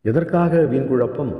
எதற்காக வீண் குழப்பம்?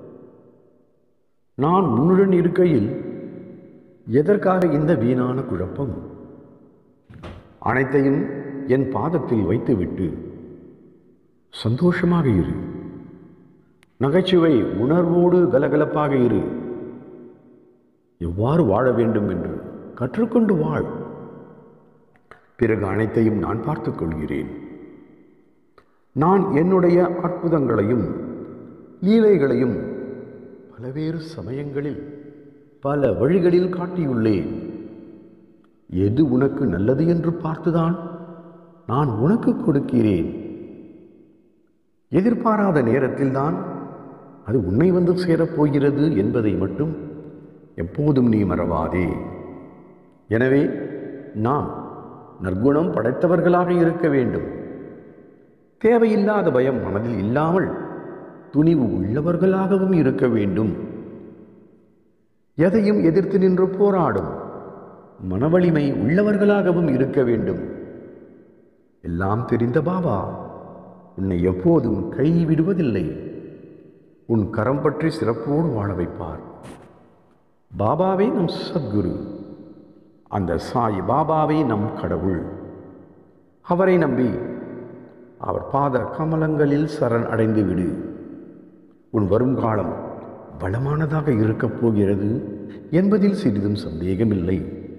நான் உன்னுடன் இருக்கையில் எதற்காக இந்த வீணான குழப்பம்? அனைத்தையும் என் பாதத்தில் வைத்துவிட்டு சந்தோஷமாக இரு. நகைச்சுவை உணர்வோடு கலகலப்பாக இரு. எவ்வாறு வாழ வேண்டும் என்று கற்றுக்கொண்டு வாழ். பிறகு அனைத்தையும் நான் பார்த்துக் கொள்கிறேன். நான் என்னுடைய அற்புதங்களையும் லீலைகளையும் பல்வேறு சமயங்களில் பல வழிகளில் காட்டியுள்ளேன். எது உனக்கு நல்லது என்று பார்த்துதான் நான் உனக்கு கொடுக்கிறேன். எதிர்பாராத நேரத்தில்தான் அது உன்னை வந்து சேரப்போகிறது என்பதை மட்டும் எப்போதும் நீ மறவாதே. எனவே நாம் நற்குணம் படைத்தவர்களாக இருக்க வேண்டும். தேவையில்லாத பயம் மனதில் இல்லாமல் துணிவு உள்ளவர்களாகவும் இருக்க வேண்டும். எதையும் எதிர்த்து நின்று போராடும் மனவலிமை உள்ளவர்களாகவும் இருக்க வேண்டும். எல்லாம் தெரிந்த பாபா உன்னை எப்போதும் கைவிடுவதில்லை. உன் கரம் பற்றி சிறப்போடு வாழ வைப்பார். பாபாவே நம் சத்குரு. அந்த சாய் பாபாவே நம் கடவுள். அவரை நம்பி அவர் பாத கமலங்களில் சரண் அடைந்து விடு. உன் வருங்காலம் வளமானதாக இருக்கப் போகிறது என்பதில் சிறிதும் சந்தேகமில்லை.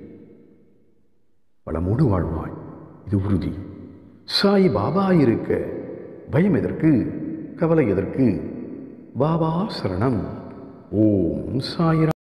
வளமோடு வாழ்வாய், இது உறுதி. சாய் பாபா இருக்க பயம் எதற்கு, கவலை எதற்கு? பாபா சரணம். ஓம் சாய்.